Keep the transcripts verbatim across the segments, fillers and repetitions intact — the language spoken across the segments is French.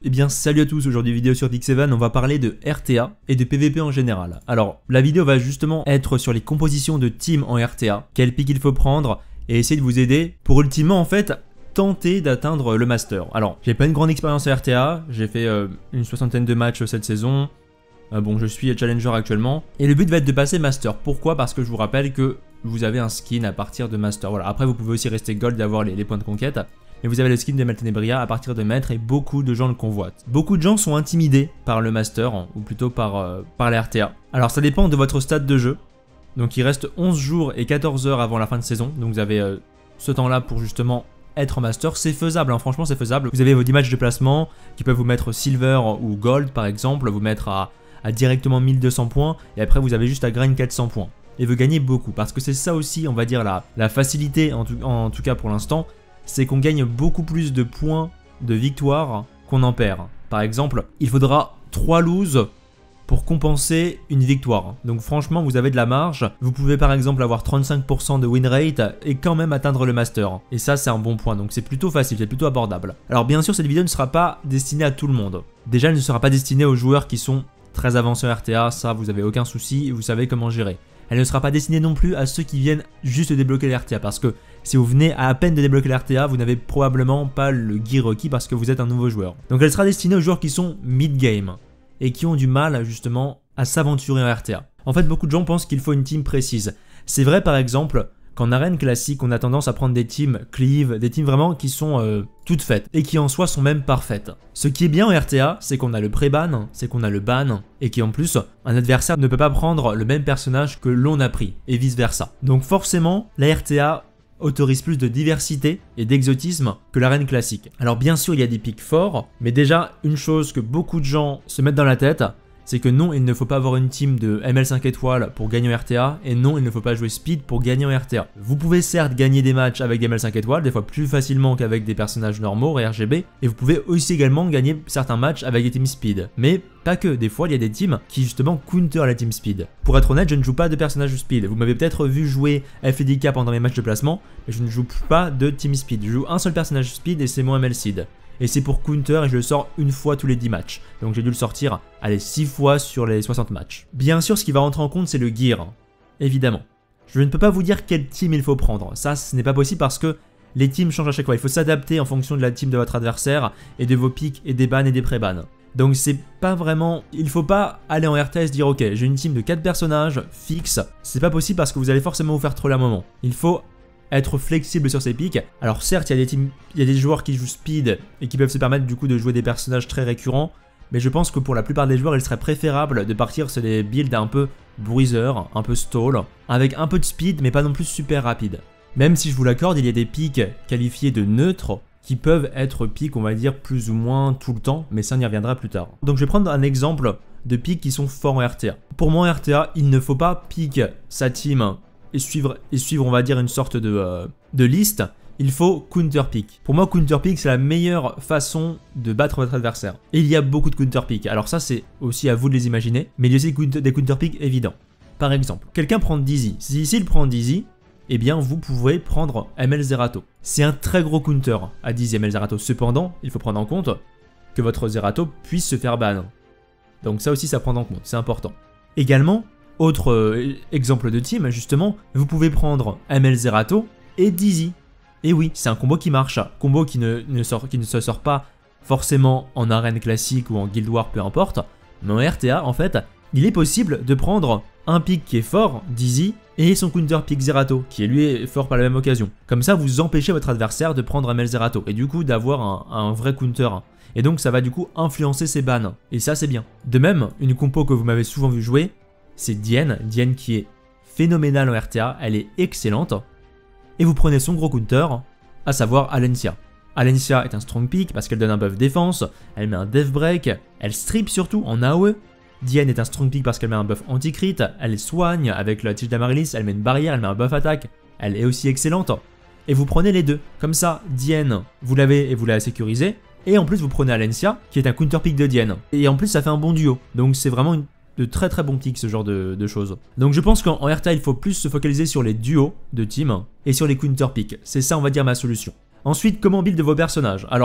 Eh bien salut à tous, aujourd'hui vidéo sur Pixel sept, on va parler de R T A et de P V P en général. Alors la vidéo va justement être sur les compositions de team en R T A, quel pick il faut prendre et essayer de vous aider pour ultimement en fait tenter d'atteindre le master. Alors j'ai pas une grande expérience en R T A, j'ai fait euh, une soixantaine de matchs cette saison, euh, bon je suis challenger actuellement et le but va être de passer master. Pourquoi? Parce que je vous rappelle que vous avez un skin à partir de master. Voilà, après vous pouvez aussi rester gold et avoir les, les points de conquête. Mais vous avez le skin de Maltenebria à partir de maître et beaucoup de gens le convoitent. Beaucoup de gens sont intimidés par le master, ou plutôt par, euh, par la R T A. Alors ça dépend de votre stade de jeu. Donc il reste onze jours et quatorze heures avant la fin de saison. Donc vous avez euh, ce temps-là pour justement être en master. C'est faisable, hein, franchement c'est faisable. Vous avez vos dix matchs de placement qui peuvent vous mettre silver ou gold par exemple, vous mettre à, à directement mille deux cents points. Et après vous avez juste à grind quatre cents points. Et vous gagnez beaucoup. Parce que c'est ça aussi, on va dire, la, la facilité, en tout, en tout cas pour l'instant. C'est qu'on gagne beaucoup plus de points de victoire qu'on en perd. Par exemple, il faudra trois loses pour compenser une victoire. Donc franchement, vous avez de la marge. Vous pouvez par exemple avoir trente-cinq pour cent de win rate et quand même atteindre le master. Et ça, c'est un bon point. Donc c'est plutôt facile, c'est plutôt abordable. Alors bien sûr, cette vidéo ne sera pas destinée à tout le monde. Déjà, elle ne sera pas destinée aux joueurs qui sont très avancés en R T A. Ça, vous n'avez aucun souci, vous savez comment gérer. Elle ne sera pas destinée non plus à ceux qui viennent juste débloquer les R T A parce que si vous venez à, à peine de débloquer les R T A, vous n'avez probablement pas le gear requis parce que vous êtes un nouveau joueur. Donc elle sera destinée aux joueurs qui sont mid-game et qui ont du mal justement à s'aventurer en R T A. En fait, beaucoup de gens pensent qu'il faut une team précise. C'est vrai par exemple qu'en arène classique, on a tendance à prendre des teams cleave, des teams vraiment qui sont euh, toutes faites et qui en soi sont même parfaites. Ce qui est bien en R T A, c'est qu'on a le pré-ban, c'est qu'on a le ban et qu'en plus, un adversaire ne peut pas prendre le même personnage que l'on a pris et vice versa. Donc forcément, la R T A autorise plus de diversité et d'exotisme que l'arène classique. Alors bien sûr, il y a des pics forts, mais déjà, une chose que beaucoup de gens se mettent dans la tête, c'est que non, il ne faut pas avoir une team de M L cinq étoiles pour gagner en R T A, et non, il ne faut pas jouer speed pour gagner en R T A. Vous pouvez certes gagner des matchs avec des M L cinq étoiles, des fois plus facilement qu'avec des personnages normaux et R G B, et vous pouvez aussi également gagner certains matchs avec des teams speed. Mais pas que, des fois il y a des teams qui justement counter la team speed. Pour être honnête, je ne joue pas de personnage speed. Vous m'avez peut-être vu jouer F D K pendant mes matchs de placement, mais je ne joue pas de team speed. Je joue un seul personnage speed et c'est mon M L seed. Et c'est pour counter et je le sors une fois tous les dix matchs. Donc j'ai dû le sortir, allez, six fois sur les soixante matchs. Bien sûr, ce qui va rentrer en compte, c'est le gear. Évidemment. Je ne peux pas vous dire quelle team il faut prendre. Ça, ce n'est pas possible parce que les teams changent à chaque fois. Il faut s'adapter en fonction de la team de votre adversaire et de vos pics et des bans et des pré-bans. Donc c'est pas vraiment... Il faut pas aller en R T A et se dire ok, j'ai une team de quatre personnages fixes. C'est pas possible parce que vous allez forcément vous faire troller à un moment. Il faut être flexible sur ses pics. Alors certes, il y a des teams, il y a des joueurs qui jouent speed et qui peuvent se permettre du coup de jouer des personnages très récurrents, mais je pense que pour la plupart des joueurs, il serait préférable de partir sur des builds un peu bruiser, un peu stall, avec un peu de speed, mais pas non plus super rapide. Même si je vous l'accorde, il y a des pics qualifiés de neutres qui peuvent être pics, on va dire, plus ou moins tout le temps, mais ça on y reviendra plus tard. Donc je vais prendre un exemple de pics qui sont forts en R T A. Pour moi en R T A, il ne faut pas pick sa team et suivre, et suivre on va dire une sorte de, euh, de liste, il faut counter pick. Pour moi counter pick c'est la meilleure façon de battre votre adversaire. Et il y a beaucoup de counter pick, alors ça c'est aussi à vous de les imaginer, mais il y a aussi des counter pick évidents. Par exemple, quelqu'un prend Dizzy, si s'il prend Dizzy, eh bien vous pouvez prendre M L Zerato. C'est un très gros counter à Dizzy M L Zerato, cependant il faut prendre en compte que votre Zerato puisse se faire ban. Donc ça aussi ça prend en compte, c'est important. Également, autre euh, exemple de team, justement, vous pouvez prendre M L Zerato et Dizzy. Et oui, c'est un combo qui marche, combo qui ne, ne sort, qui ne se sort pas forcément en arène classique ou en Guild Wars, peu importe, mais en R T A, en fait, il est possible de prendre un pick qui est fort, Dizzy, et son counter pick Zerato, qui lui est fort par la même occasion. Comme ça, vous empêchez votre adversaire de prendre M L Zerato, et du coup d'avoir un, un vrai counter. Et donc ça va du coup influencer ses bans, et ça c'est bien. De même, une compo que vous m'avez souvent vu jouer, c'est Diane, Diane qui est phénoménale en R T A, elle est excellente. Et vous prenez son gros counter, à savoir Alencia. Alencia est un strong pick parce qu'elle donne un buff défense, elle met un death break, elle strip surtout en A O E. Diane est un strong pick parce qu'elle met un buff anti-crit, elle soigne avec la tige d'Amaryllis, elle met une barrière, elle met un buff attaque, elle est aussi excellente. Et vous prenez les deux, comme ça Diane, vous l'avez et vous la sécurisez, et en plus vous prenez Alencia qui est un counter pick de Diane. Et en plus ça fait un bon duo, donc c'est vraiment une de très très bons picks ce genre de, de choses. Donc je pense qu'en R T A il faut plus se focaliser sur les duos de team et sur les counter picks. C'est ça on va dire ma solution. Ensuite, comment build vos personnages? Alors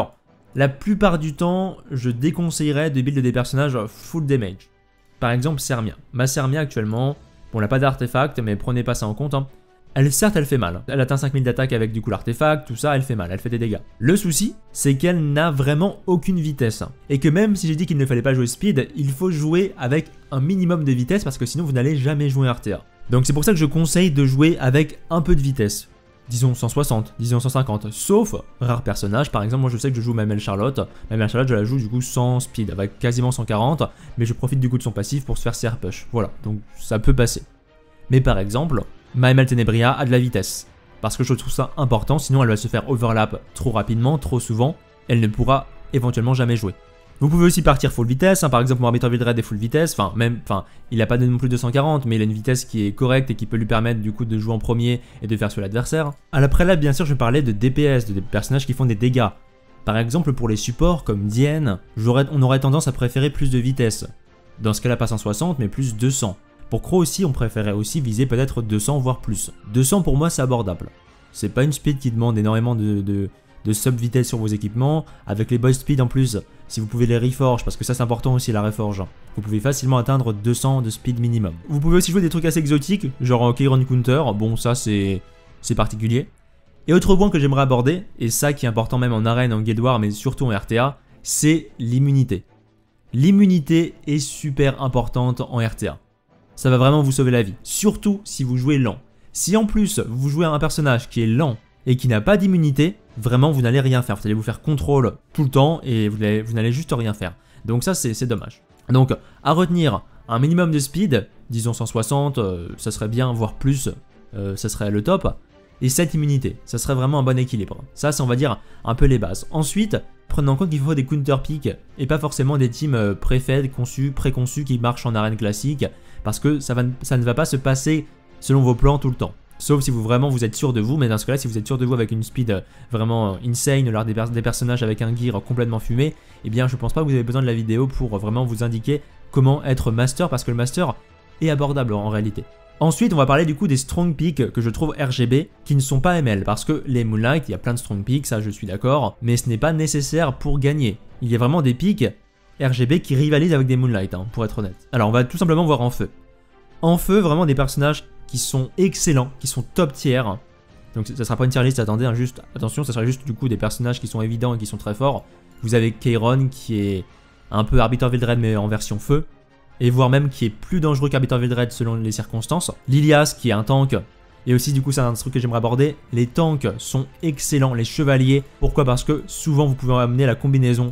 La plupart du temps, je déconseillerais de build des personnages full damage. Par exemple Sermia. Ma Sermia actuellement, bon, elle n'a pas d'artefact, mais prenez pas ça en compte. Hein. Elle, certes, elle fait mal. Elle atteint cinq mille d'attaque avec du coup l'artefact, tout ça, elle fait mal, elle fait des dégâts. Le souci, c'est qu'elle n'a vraiment aucune vitesse. Et que même si j'ai dit qu'il ne fallait pas jouer speed, il faut jouer avec un minimum de vitesse parce que sinon vous n'allez jamais jouer R T A. Donc c'est pour ça que je conseille de jouer avec un peu de vitesse. Disons cent soixante, disons cent cinquante, sauf rares personnages. Par exemple, moi je sais que je joue Mamelle Charlotte. Mamelle Charlotte, je la joue du coup sans speed, avec quasiment cent quarante, mais je profite du coup de son passif pour se faire C R push. Voilà, donc ça peut passer. Mais par exemple, Mamelle Tenebria a de la vitesse, parce que je trouve ça important, sinon elle va se faire overlap trop rapidement, trop souvent, elle ne pourra éventuellement jamais jouer. Vous pouvez aussi partir full vitesse, hein, par exemple mon Arbiter Wildred est full vitesse, enfin même, enfin il n'a pas non plus de cent quarante, mais il a une vitesse qui est correcte et qui peut lui permettre du coup de jouer en premier et de faire sur l'adversaire. Après là bien sûr je parlais de D P S, de des personnages qui font des dégâts. Par exemple pour les supports comme Diane, on aurait tendance à préférer plus de vitesse. Dans ce cas là pas cent soixante mais plus deux cents. Pour Crow aussi on préférait aussi viser peut-être deux cents voire plus. deux cents pour moi c'est abordable. C'est pas une speed qui demande énormément de... de de sub-vitesse sur vos équipements, avec les boy speed en plus, si vous pouvez les reforge, parce que ça c'est important aussi la reforge, vous pouvez facilement atteindre deux cents de speed minimum. Vous pouvez aussi jouer des trucs assez exotiques, genre Kayron Counter, bon ça c'est particulier. Et autre point que j'aimerais aborder, et ça qui est important même en arène, en Guild Wars, mais surtout en R T A, c'est l'immunité. L'immunité est super importante en R T A. Ça va vraiment vous sauver la vie, surtout si vous jouez lent. Si en plus vous jouez à un personnage qui est lent et qui n'a pas d'immunité, vraiment vous n'allez rien faire. Vous allez vous faire contrôle tout le temps et vous n'allez juste rien faire. Donc ça c'est dommage. Donc à retenir, un minimum de speed, disons cent soixante, euh, ça serait bien, voire plus, euh, ça serait le top. Et cette immunité, ça serait vraiment un bon équilibre. Ça c'est on va dire un peu les bases. Ensuite, prenez en compte qu'il faut des counter picks et pas forcément des teams euh, pré-fed, conçus, préconçus qui marchent en arène classique, parce que ça, va, ça ne va pas se passer selon vos plans tout le temps. Sauf si vous vraiment vous êtes sûr de vous, mais dans ce cas-là, si vous êtes sûr de vous avec une speed vraiment insane, lors des, pers des personnages avec un gear complètement fumé, eh bien je pense pas que vous avez besoin de la vidéo pour vraiment vous indiquer comment être master, parce que le master est abordable en réalité. Ensuite, on va parler du coup des strong picks que je trouve R G B, qui ne sont pas M L, parce que les Moonlight, il y a plein de strong picks, ça je suis d'accord, mais ce n'est pas nécessaire pour gagner. Il y a vraiment des picks R G B qui rivalisent avec des Moonlight, hein, pour être honnête. Alors on va tout simplement voir en feu. En feu, vraiment des personnages qui sont excellents, qui sont top tier. Donc ça sera pas une tier list, attendez, hein, juste attention, ça sera juste du coup des personnages qui sont évidents et qui sont très forts. Vous avez Kayron qui est un peu Arbiter Wildred mais en version feu, et voire même qui est plus dangereux qu'Arbiter Wildred selon les circonstances. Lilias qui est un tank, et aussi du coup c'est un truc que j'aimerais aborder, les tanks sont excellents, les chevaliers. Pourquoi? Parce que souvent vous pouvez amener la combinaison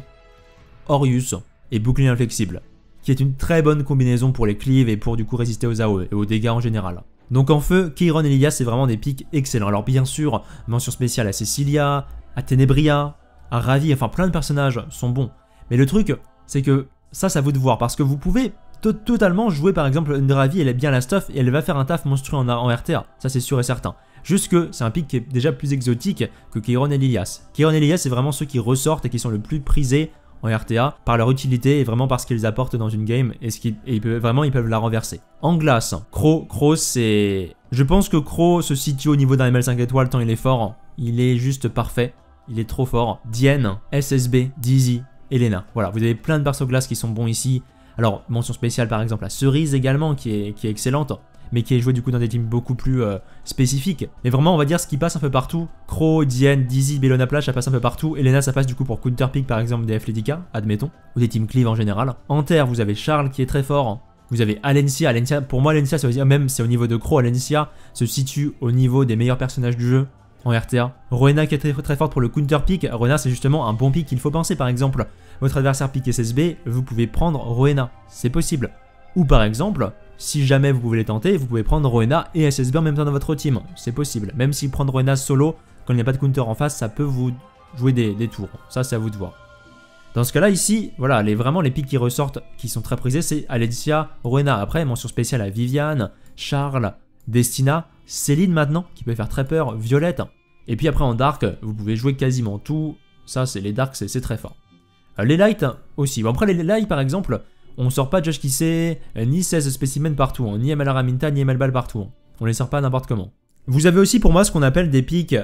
Orius et bouclier inflexible, qui est une très bonne combinaison pour les cleaves et pour du coup résister aux A O E et aux dégâts en général. Donc en feu, Kayron et Lilias c'est vraiment des picks excellents. Alors bien sûr, mention spéciale à Cecilia, à Tenebria, à Ravi, enfin plein de personnages sont bons. Mais le truc, c'est que ça, c'est à vous de voir, parce que vous pouvez to totalement jouer par exemple une Ravi, elle est bien la stuff et elle va faire un taf monstrueux en, en R T A, ça c'est sûr et certain. Juste que c'est un pick qui est déjà plus exotique que Kayron et Lilias. Kayron et Lilias c'est vraiment ceux qui ressortent et qui sont le plus prisés en R T A par leur utilité et vraiment parce qu'ils apportent dans une game et, ce qui, et ils peuvent, vraiment ils peuvent la renverser. En glace, Crow, Crow c'est... Je pense que Crow se situe au niveau d'un M L cinq étoiles tant il est fort. Il est juste parfait, il est trop fort. Diane, S S B, Dizzy, Elena. Voilà, vous avez plein de persos glace qui sont bons ici. Alors, mention spéciale par exemple à Cerise également qui est, qui est excellente, mais qui est jouée du coup dans des teams beaucoup plus euh, spécifiques. Mais vraiment, on va dire ce qui passe un peu partout. Crow, Diane, Dizzy, Bellona Plage, ça passe un peu partout. Elena, ça passe du coup pour counter pick par exemple des Athletica, admettons, ou des teams cleave en général. En terre, vous avez Charles qui est très fort. Vous avez Alencia. Alencia, pour moi, Alencia, c'est même c'est au niveau de Crow. Alencia se situe au niveau des meilleurs personnages du jeu en R T A. Rowena qui est très, très forte pour le counter pick. Rowena, c'est justement un bon pick qu'il faut penser. Par exemple, votre adversaire pick S S B, vous pouvez prendre Rowena. C'est possible. Ou par exemple, si jamais vous pouvez les tenter, vous pouvez prendre Rowena et S S B en même temps dans votre team. C'est possible. Même si prendre Rowena solo, quand il n'y a pas de counter en face, ça peut vous jouer des, des tours. Ça, c'est à vous de voir. Dans ce cas-là, ici, voilà, les, vraiment les picks qui ressortent, qui sont très prisés, c'est Alencia, Rowena. Après, mention spéciale à Viviane, Charles, Destina, Céline maintenant, qui peut faire très peur, Violette. Et puis après en Dark, vous pouvez jouer quasiment tout. Ça, c'est les Dark, c'est très fort. Euh, les Light aussi. Bon, après, les Light, par exemple, on sort pas Josh Kissé, ni seize spécimens partout, hein, ni M L Araminta, ni M L Ball partout. Hein. On les sort pas n'importe comment. Vous avez aussi pour moi ce qu'on appelle des picks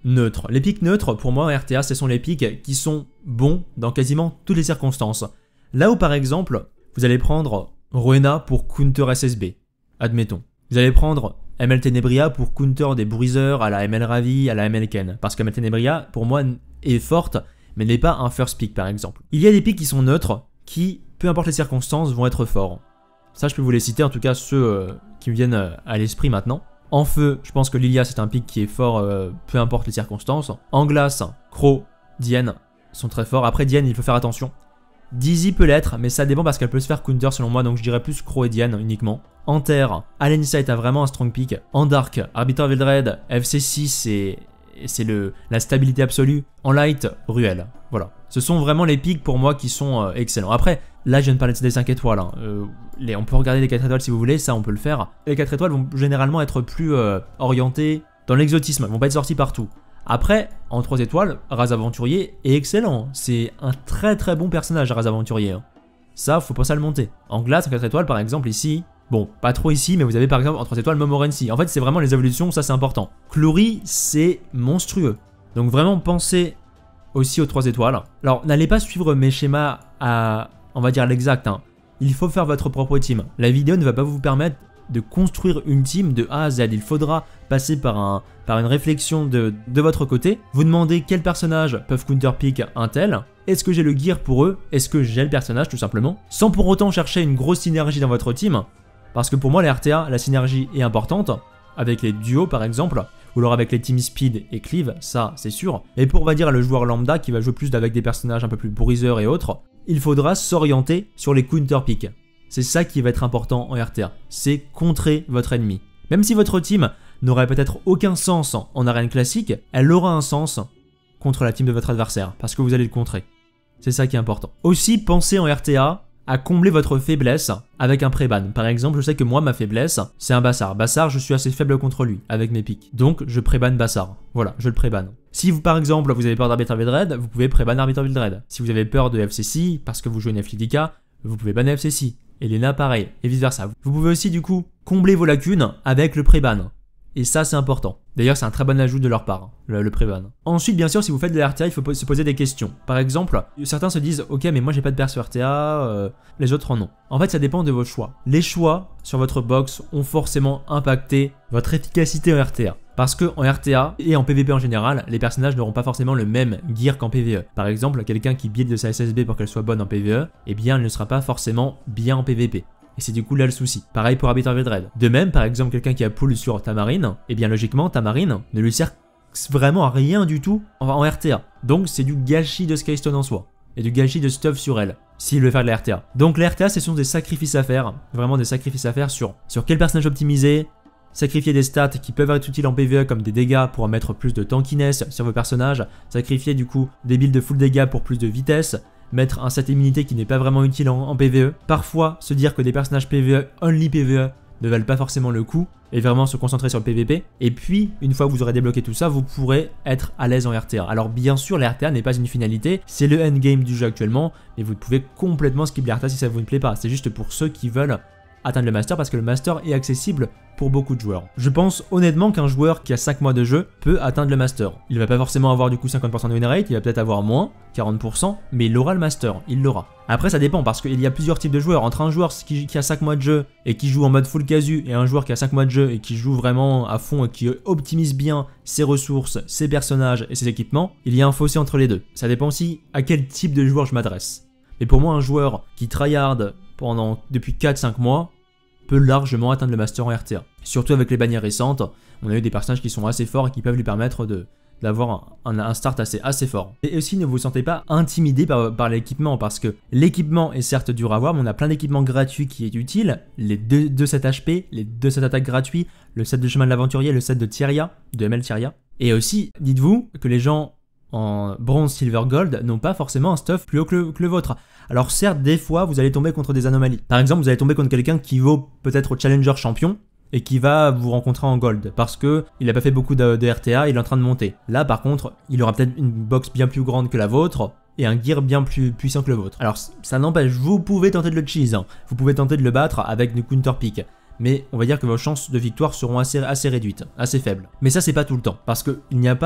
neutres. Les pics neutres, pour moi en R T A, ce sont les pics qui sont bons dans quasiment toutes les circonstances. Là où par exemple, vous allez prendre Rowena pour counter S S B, admettons. Vous allez prendre M L Tenebria pour counter des bruisers à la M L Ravi, à la M L Ken. Parce que M L Tenebria, pour moi, est forte, mais n'est pas un first pick par exemple. Il y a des picks qui sont neutres, qui, peu importe les circonstances, vont être forts. Ça, je peux vous les citer, en tout cas ceux euh, qui me viennent à l'esprit maintenant. En feu, je pense que Lilia, c'est un pick qui est fort, euh, peu importe les circonstances. En glace, Crow, Diane sont très forts. Après Diane, il faut faire attention. Dizzy peut l'être, mais ça dépend parce qu'elle peut se faire counter selon moi, donc je dirais plus Crow et Diane uniquement. En terre, Allen Sight a vraiment un strong pick. En dark, Arbiter Vildred, F C six, c'est c'est la stabilité absolue. En light, Ruel. Voilà. Ce sont vraiment les picks pour moi qui sont euh, excellents. Après, là je viens de parler des cinq étoiles. Hein. Euh, les, on peut regarder les quatre étoiles si vous voulez, ça on peut le faire. Les quatre étoiles vont généralement être plus euh, orientés dans l'exotisme, ils vont pas être sortis partout. Après, en trois étoiles, Raz Aventurier est excellent. C'est un très très bon personnage, Raz Aventurier. Hein. Ça, faut pas ça le monter. En glace, en quatre étoiles, par exemple, ici, bon, pas trop ici, mais vous avez par exemple en trois étoiles Momorency. En fait, c'est vraiment les évolutions, ça c'est important. Clory, c'est monstrueux. Donc vraiment, pensez aussi aux trois étoiles. Alors, n'allez pas suivre mes schémas à, on va dire, l'exact. Hein. Il faut faire votre propre team. La vidéo ne va pas vous permettre de construire une team de A à Z. Il faudra passer par, un, par une réflexion de, de votre côté. Vous demandez quels personnages peuvent counterpick un tel. Est-ce que j'ai le gear pour eux? Est-ce que j'ai le personnage tout simplement? Sans pour autant chercher une grosse synergie dans votre team. Parce que pour moi, les R T A, la synergie est importante. Avec les duos par exemple. Ou alors avec les team Speed et Cleave, ça c'est sûr. Et pour on va dire le joueur lambda qui va jouer plus avec des personnages un peu plus bruisers et autres, il faudra s'orienter sur les counterpicks. C'est ça qui va être important en R T A, c'est contrer votre ennemi. Même si votre team n'aurait peut-être aucun sens en arène classique, elle aura un sens contre la team de votre adversaire, parce que vous allez le contrer. C'est ça qui est important. Aussi, pensez en R T A à combler votre faiblesse avec un pré-ban. Par exemple, je sais que moi, ma faiblesse, c'est un Bassar. Bassar, je suis assez faible contre lui, avec mes pics. Donc, je pré-ban Bassar. Voilà, je le pré-ban. Si vous, par exemple, vous avez peur d'Arbiter Vildred, vous pouvez pré-ban Arbiter Vildred. Si vous avez peur de F C C, parce que vous jouez une F L D K, vous pouvez ban F C C. Et Lena pareil, et vice versa. Vous pouvez aussi du coup combler vos lacunes avec le pré-ban. Et ça c'est important. D'ailleurs c'est un très bon ajout de leur part, le, le pré-ban. Ensuite bien sûr si vous faites de la R T A il faut se poser des questions. Par exemple, certains se disent ok mais moi j'ai pas de perso R T A, euh, les autres en ont. En fait ça dépend de vos choix. Les choix sur votre box ont forcément impacté votre efficacité en R T A. Parce que en R T A et en P V P en général, les personnages n'auront pas forcément le même gear qu'en P V E. Par exemple, quelqu'un qui build de sa S S B pour qu'elle soit bonne en P V E, eh bien elle ne sera pas forcément bien en P V P. Et c'est du coup là le souci. Pareil pour Arbiter Vildred. De même, par exemple, quelqu'un qui a pull sur Tamarine, eh bien logiquement, Tamarine ne lui sert vraiment à rien du tout en R T A. Donc c'est du gâchis de Skystone en soi. Et du gâchis de stuff sur elle, s'il veut faire de la R T A. Donc la R T A, ce sont des sacrifices à faire. Vraiment des sacrifices à faire sur, sur quel personnage optimiser. Sacrifier des stats qui peuvent être utiles en P V E comme des dégâts pour mettre plus de tankiness sur vos personnages. Sacrifier du coup des builds de full dégâts pour plus de vitesse. Mettre un set immunité qui n'est pas vraiment utile en, en P V E. Parfois se dire que des personnages P V E, only P V E, ne valent pas forcément le coup. Et vraiment se concentrer sur le P V P. Et puis, une fois que vous aurez débloqué tout ça, vous pourrez être à l'aise en R T A. Alors bien sûr, la R T A n'est pas une finalité. C'est le endgame du jeu actuellement. Mais vous pouvez complètement skip la R T A si ça vous ne plaît pas. C'est juste pour ceux qui veulent atteindre le master parce que le master est accessible pour beaucoup de joueurs. Je pense honnêtement qu'un joueur qui a cinq mois de jeu peut atteindre le master. Il va pas forcément avoir du coup cinquante pour cent de win rate, il va peut-être avoir moins, quarante pour cent, mais il aura le master, il l'aura. Après ça dépend parce qu'il y a plusieurs types de joueurs. Entre un joueur qui, qui a cinq mois de jeu et qui joue en mode full casu et un joueur qui a cinq mois de jeu et qui joue vraiment à fond et qui optimise bien ses ressources, ses personnages et ses équipements, il y a un fossé entre les deux. Ça dépend aussi à quel type de joueur je m'adresse. Mais pour moi un joueur qui tryhard pendant depuis quatre cinq mois peut largement atteindre le master en R T A. Surtout avec les bannières récentes, on a eu des personnages qui sont assez forts et qui peuvent lui permettre de d'avoir un, un start assez, assez fort. Et aussi ne vous sentez pas intimidé par, par l'équipement parce que l'équipement est certes dur à voir mais on a plein d'équipements gratuits qui est utile, les deux, deux sets H P, les deux sets attaques gratuits, le set de chemin de l'aventurier, le set de Tyria, de M L Tyria. Et aussi, dites-vous que les gens en bronze, silver, gold n'ont pas forcément un stuff plus haut que le, que le vôtre. Alors certes, des fois, vous allez tomber contre des anomalies. Par exemple, vous allez tomber contre quelqu'un qui vaut peut-être au challenger champion et qui va vous rencontrer en gold parce que il n'a pas fait beaucoup de, de R T A, il est en train de monter. Là, par contre, il aura peut-être une box bien plus grande que la vôtre et un gear bien plus puissant que le vôtre. Alors ça n'empêche, vous pouvez tenter de le cheese, hein. Vous pouvez tenter de le battre avec du counter pick. Mais on va dire que vos chances de victoire seront assez, assez réduites, assez faibles. Mais ça, c'est pas tout le temps parce qu'il n'y a pas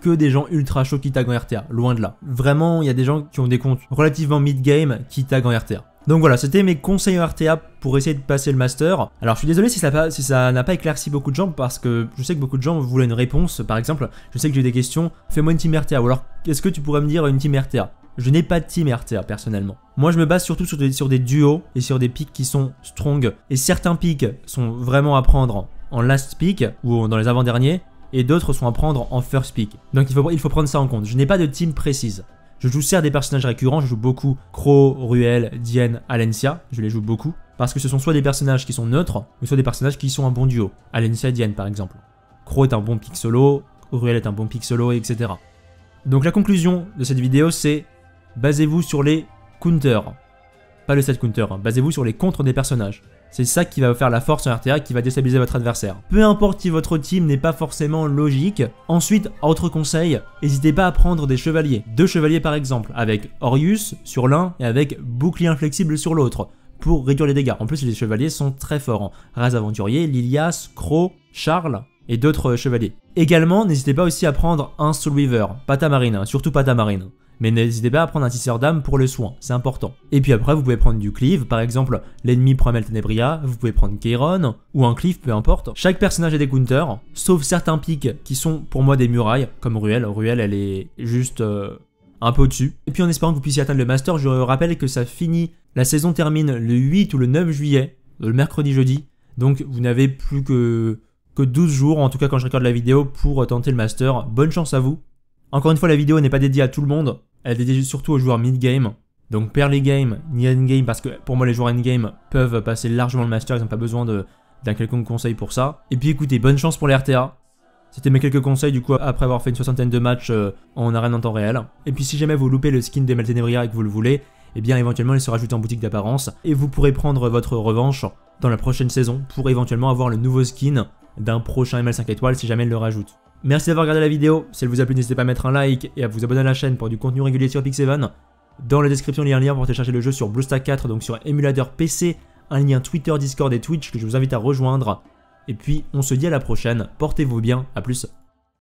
que des gens ultra chauds qui taguent en R T A, loin de là. Vraiment, il y a des gens qui ont des comptes relativement mid-game qui taguent en R T A. Donc voilà, c'était mes conseils en R T A pour essayer de passer le master. Alors je suis désolé si ça n'a pas, si ça n'a pas éclairci beaucoup de gens parce que je sais que beaucoup de gens voulaient une réponse. Par exemple, je sais que j'ai des questions, fais-moi une team R T A ou alors est-ce que tu pourrais me dire une team R T A? Je n'ai pas de team R T A personnellement. Moi je me base surtout sur des, sur des duos et sur des picks qui sont strong. Et certains picks sont vraiment à prendre en last pick ou dans les avant-derniers et d'autres sont à prendre en first pick. Donc il faut, il faut prendre ça en compte. Je n'ai pas de team précise. Je joue certes des personnages récurrents, je joue beaucoup Crow, Ruel, Diane, Alencia, je les joue beaucoup, parce que ce sont soit des personnages qui sont neutres, ou soit des personnages qui sont un bon duo. Alencia et Diane par exemple. Crow est un bon pick solo, Ruel est un bon pick solo, et cetera. Donc la conclusion de cette vidéo c'est, basez-vous sur les counters. Pas le set counter, hein. Basez-vous sur les contres des personnages. C'est ça qui va vous faire la force en R T A, qui va déstabiliser votre adversaire. Peu importe si votre team n'est pas forcément logique. Ensuite, autre conseil, n'hésitez pas à prendre des chevaliers. Deux chevaliers par exemple, avec Orius sur l'un et avec bouclier inflexible sur l'autre, pour réduire les dégâts. En plus, les chevaliers sont très forts. Hein. Raz Aventurier, Lilias, Crow, Charles et d'autres chevaliers. Également, n'hésitez pas aussi à prendre un Soul Weaver, pas Tamarine, hein, surtout pas Tamarine. Mais n'hésitez pas à prendre un tisseur d'âme pour le soin, c'est important. Et puis après, vous pouvez prendre du cleave, par exemple, l'ennemi prend Meltenebria, vous pouvez prendre Kairon, ou un cleave, peu importe. Chaque personnage a des counters, sauf certains pics qui sont pour moi des murailles, comme Ruel. Ruel, elle est juste euh, un peu au-dessus. Et puis en espérant que vous puissiez atteindre le master, je rappelle que ça finit, la saison termine le huit ou le neuf juillet, le mercredi-jeudi. Donc vous n'avez plus que, que douze jours, en tout cas quand je regarde la vidéo, pour tenter le master. Bonne chance à vous. Encore une fois, la vidéo n'est pas dédiée à tout le monde, elle est dédiée surtout aux joueurs mid-game. Donc early game ni end-game, parce que pour moi les joueurs end-game peuvent passer largement le master, ils n'ont pas besoin d'un quelconque conseil pour ça. Et puis écoutez, bonne chance pour les R T A. C'était mes quelques conseils du coup après avoir fait une soixantaine de matchs euh, en arène en temps réel. Et puis si jamais vous loupez le skin de Meltenebria et que vous le voulez, eh bien éventuellement il sera ajouté en boutique d'apparence. Et vous pourrez prendre votre revanche dans la prochaine saison pour éventuellement avoir le nouveau skin d'un prochain M L cinq étoiles si jamais il le rajoute. Merci d'avoir regardé la vidéo, si elle vous a plu n'hésitez pas à mettre un like et à vous abonner à la chaîne pour du contenu régulier sur Pixevan. Dans la description il y a un lien pour télécharger le jeu sur BlueStack quatre, donc sur émulateur P C, un lien Twitter, Discord et Twitch que je vous invite à rejoindre. Et puis on se dit à la prochaine, portez-vous bien, à plus.